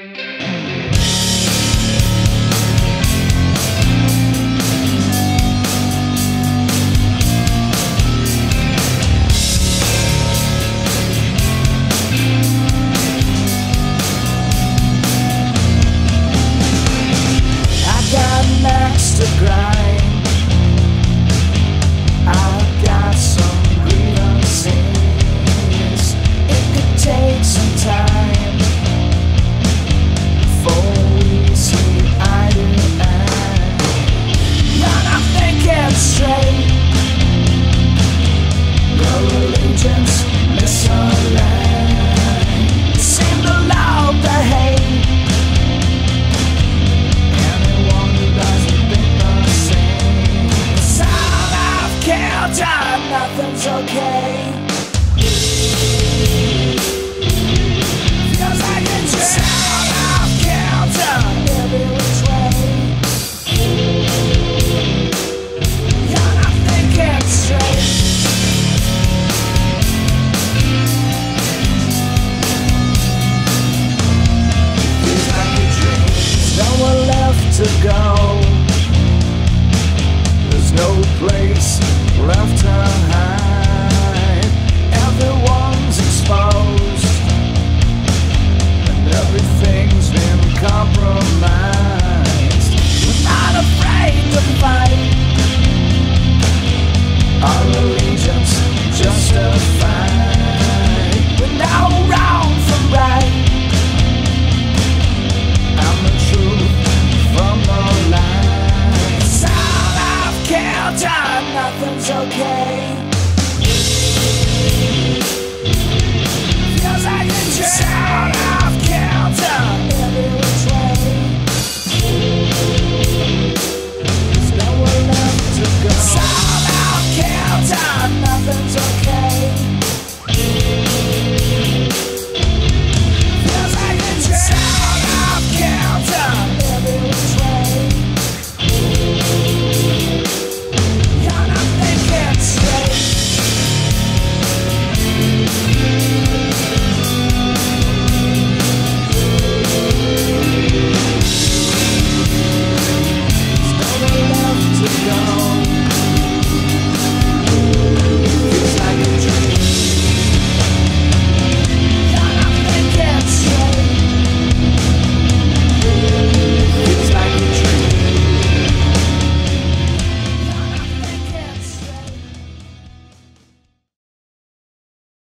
To grind, I've got some grievances. It could take some time before we see eye to eye. And I'm thinking straight, your allegiance misaligned. You seem to love the hate, nothing's okay. Feels like a sound of Kilter every which way. You're not thinking straight. Feels like a dream. There's nowhere left to go. There's no place left to hide.